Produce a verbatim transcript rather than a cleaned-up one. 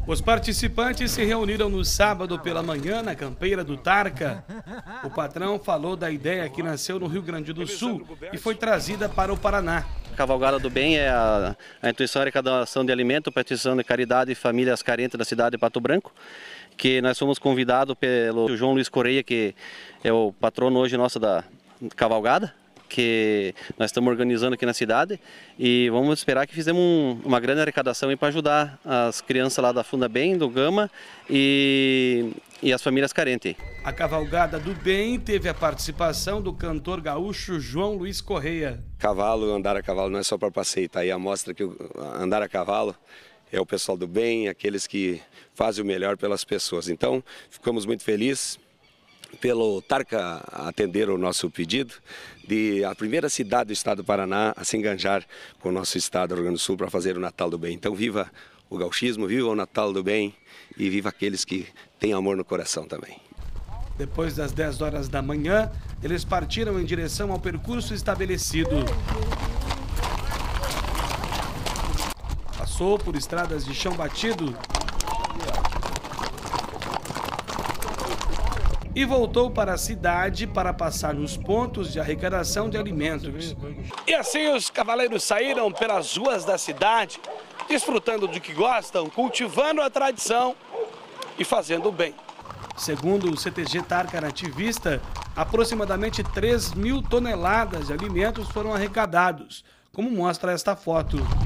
Os participantes se reuniram no sábado pela manhã na campeira do Tarca. O patrão falou da ideia que nasceu no Rio Grande do Sul e foi trazida para o Paraná. A Cavalgada do Bem é a, a intuição de arrecadação de alimento para a instituição de caridade e famílias carentes da cidade de Pato Branco, que nós fomos convidados pelo João Luiz Correia, que é o patrono hoje nosso da Cavalgada, que nós estamos organizando aqui na cidade, e vamos esperar que fizemos um, uma grande arrecadação para ajudar as crianças lá da Funda Bem, do Gama e, e as famílias carentes. A Cavalgada do Bem teve a participação do cantor gaúcho João Luiz Correia. Cavalo, andar a cavalo não é só para passeio, tá aí a mostra que andar a cavalo é o pessoal do bem, aqueles que fazem o melhor pelas pessoas. Então, ficamos muito felizes pelo Tarca atender o nosso pedido de a primeira cidade do estado do Paraná a se enganjar com o nosso estado do Rio Grande do Sul para fazer o Natal do Bem. Então viva o gauchismo, viva o Natal do Bem e viva aqueles que têm amor no coração também. Depois das dez horas da manhã, eles partiram em direção ao percurso estabelecido. Passou por estradas de chão batido e voltou para a cidade para passar nos pontos de arrecadação de alimentos. E assim os cavaleiros saíram pelas ruas da cidade, desfrutando do que gostam, cultivando a tradição e fazendo o bem. Segundo o C T G Tarca Nativista, aproximadamente três mil toneladas de alimentos foram arrecadados, como mostra esta foto.